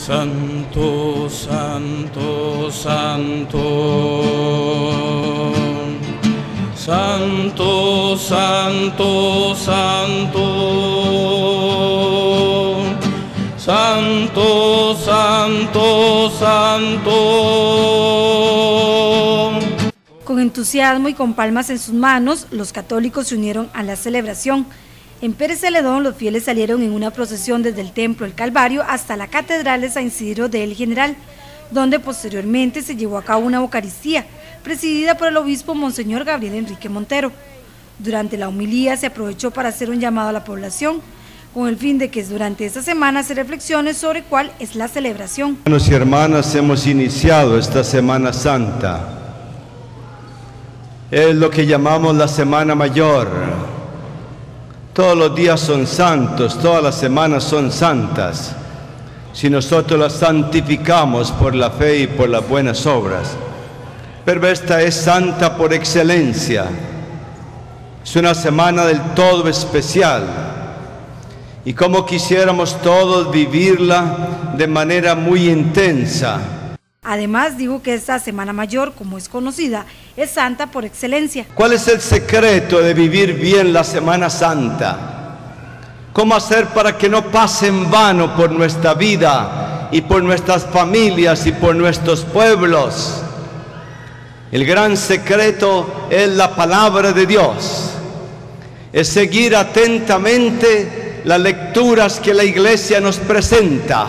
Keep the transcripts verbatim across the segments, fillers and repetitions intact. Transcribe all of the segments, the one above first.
Santo, santo, santo, santo, santo, santo, santo, santo, santo. Con entusiasmo y con palmas en sus manos, los católicos se unieron a la celebración. En Pérez Celedón, los fieles salieron en una procesión desde el Templo del Calvario hasta la Catedral de San Isidro de El General, donde posteriormente se llevó a cabo una Eucaristía, presidida por el obispo Monseñor Gabriel Enrique Montero. Durante la homilía se aprovechó para hacer un llamado a la población, con el fin de que durante esta semana se reflexione sobre cuál es la celebración. Hermanos y hermanas, hemos iniciado esta Semana Santa. Es lo que llamamos la Semana Mayor. Todos los días son santos, todas las semanas son santas, si nosotros las santificamos por la fe y por las buenas obras. Pero esta es santa por excelencia, es una semana del todo especial, y como quisiéramos todos vivirla de manera muy intensa. Además, dijo que esta Semana Mayor, como es conocida, es santa por excelencia. ¿Cuál es el secreto de vivir bien la Semana Santa? ¿Cómo hacer para que no pase en vano por nuestra vida y por nuestras familias y por nuestros pueblos? El gran secreto es la palabra de Dios, es seguir atentamente las lecturas que la Iglesia nos presenta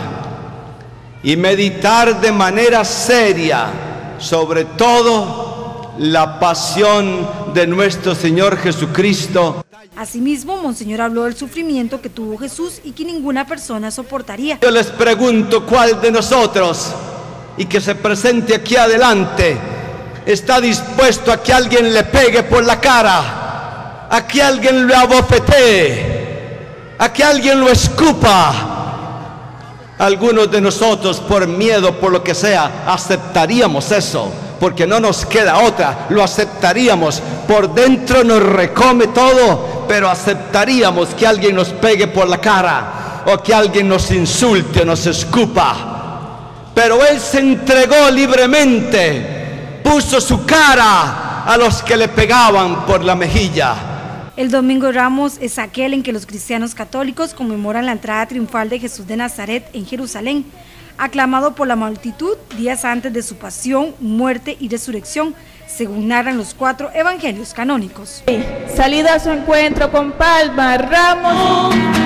y meditar de manera seria, sobre todo, la pasión de nuestro Señor Jesucristo. Asimismo, Monseñor habló del sufrimiento que tuvo Jesús y que ninguna persona soportaría. Yo les pregunto, ¿cuál de nosotros, y que se presente aquí adelante, está dispuesto a que alguien le pegue por la cara, a que alguien lo abofetee, a que alguien lo escupa? Algunos de nosotros, por miedo, por lo que sea, aceptaríamos eso, porque no nos queda otra, lo aceptaríamos. Por dentro nos recome todo, pero aceptaríamos que alguien nos pegue por la cara, o que alguien nos insulte o nos escupa. Pero Él se entregó libremente, puso su cara a los que le pegaban por la mejilla. El Domingo de Ramos es aquel en que los cristianos católicos conmemoran la entrada triunfal de Jesús de Nazaret en Jerusalén, aclamado por la multitud días antes de su pasión, muerte y resurrección, según narran los cuatro evangelios canónicos. Salida a su encuentro con palmas, ramos.